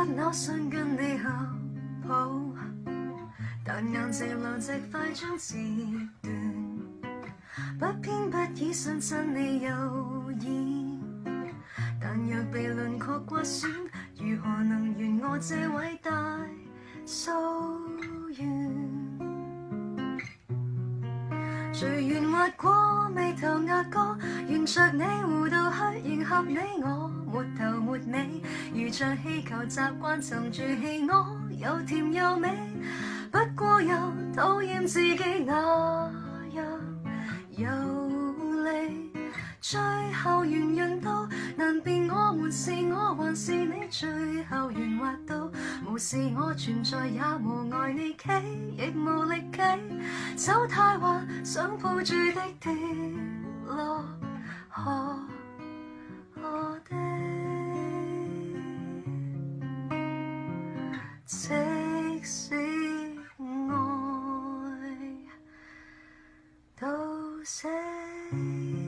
那想跟你合抱，但眼直流直快將截斷，不偏不倚想親你有意，但若被輪廓刮損，如何能圓我這偉大夙願？隨緣滑過眉頭壓過，沿着你弧度去迎合你我，沒頭沒尾，如像氣球習慣沉住氣，我又甜又美，不過又討厭自己那樣遊離，最後圓潤到難辨我們是我還是你，最後圓滑到無視我存在也無礙你企，亦無力企，走太滑想抱住的跌落河的，即使愛到死。